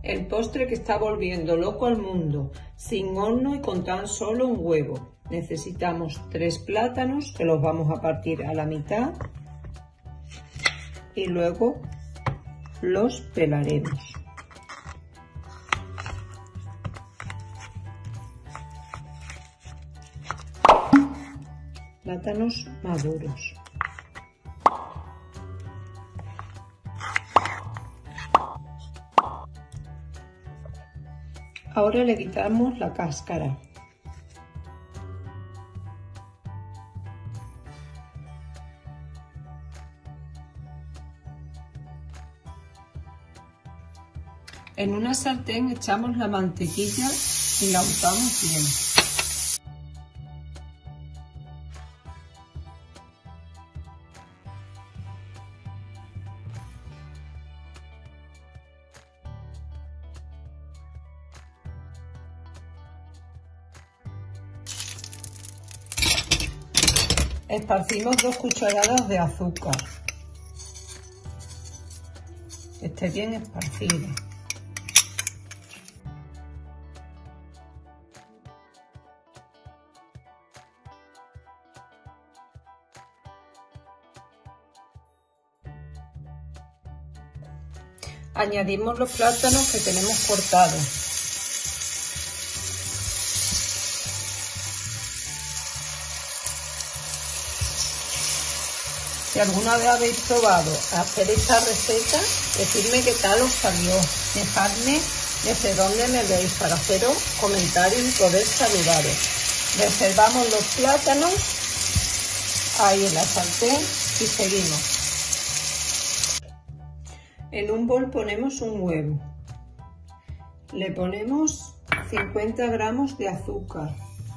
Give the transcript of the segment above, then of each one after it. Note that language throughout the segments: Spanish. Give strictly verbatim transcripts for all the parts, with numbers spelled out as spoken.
El postre que está volviendo loco al mundo, sin horno y con tan solo un huevo. Necesitamos tres plátanos que los vamos a partir a la mitad y luego los pelaremos. Plátanos maduros. Ahora le quitamos la cáscara. En una sartén echamos la mantequilla y la untamos bien. Esparcimos dos cucharadas de azúcar. Que esté bien esparcido. Añadimos los plátanos que tenemos cortados. Si alguna vez habéis probado hacer esta receta, decidme qué tal os salió. Dejadme desde dónde me veis para haceros comentarios y poder saludaros. Reservamos los plátanos ahí en la sartén y seguimos. En un bol ponemos un huevo. Le ponemos cincuenta gramos de azúcar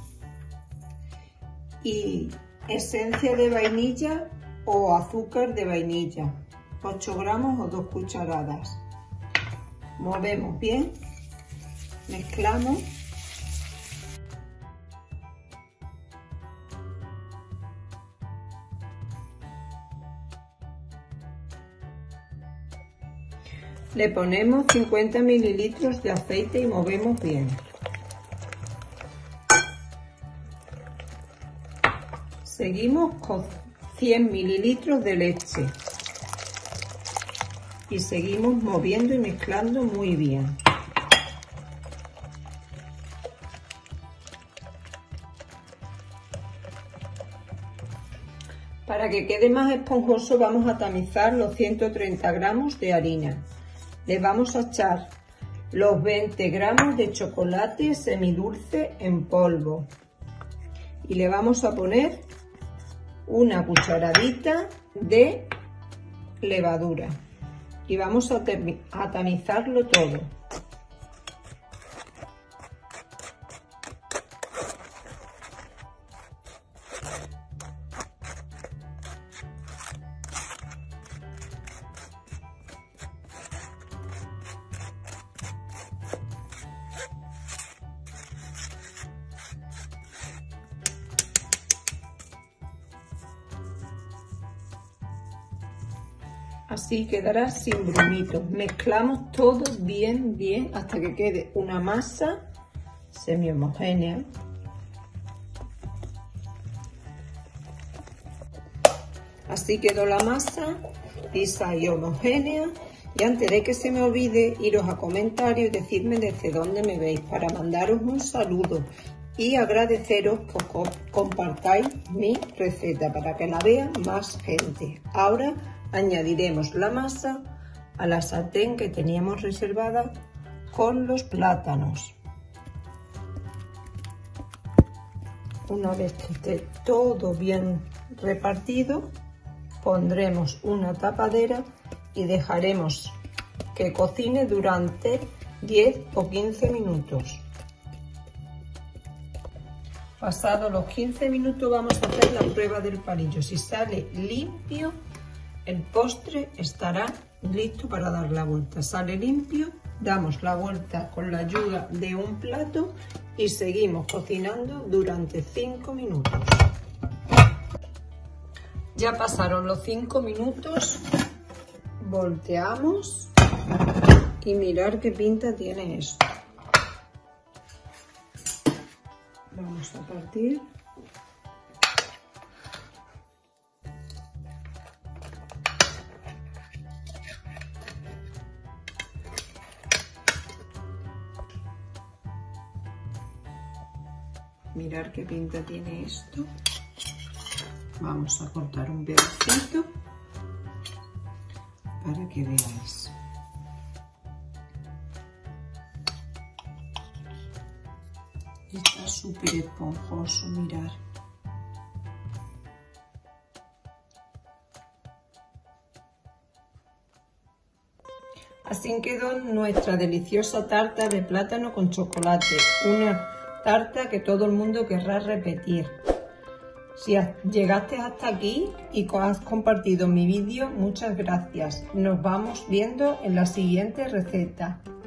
y esencia de vainilla o azúcar de vainilla, ocho gramos o dos cucharadas. Movemos bien, mezclamos. Le ponemos cincuenta mililitros de aceite y movemos bien. Seguimos con cien mililitros de leche y seguimos moviendo y mezclando muy bien. Para que quede más esponjoso vamos a tamizar los ciento treinta gramos de harina. Le vamos a echar los veinte gramos de chocolate semidulce en polvo y le vamos a poner una cucharadita de levadura y vamos a, a tamizarlo todo. Así quedará sin grumitos. Mezclamos todo bien, bien, hasta que quede una masa semi homogénea. Así quedó la masa, lisa y homogénea. Y antes de que se me olvide, iros a comentarios y decirme desde dónde me veis para mandaros un saludo y agradeceros que compartáis mi receta para que la vea más gente. Ahora añadiremos la masa a la sartén que teníamos reservada con los plátanos. Una vez que esté todo bien repartido, pondremos una tapadera y dejaremos que cocine durante diez o quince minutos. Pasados los quince minutos vamos a hacer la prueba del palillo. Si sale limpio, el postre estará listo para dar la vuelta. Sale limpio, damos la vuelta con la ayuda de un plato y seguimos cocinando durante cinco minutos. Ya pasaron los cinco minutos, volteamos Y mirar qué pinta tiene esto. Vamos a partir. Mirar qué pinta tiene esto. Vamos a cortar un pedacito para que veáis. Está súper esponjoso, mirar. Así quedó nuestra deliciosa tarta de plátano con chocolate. Una tarta que todo el mundo querrá repetir. Si llegaste hasta aquí y has compartido mi vídeo, muchas gracias. Nos vamos viendo en la siguiente receta.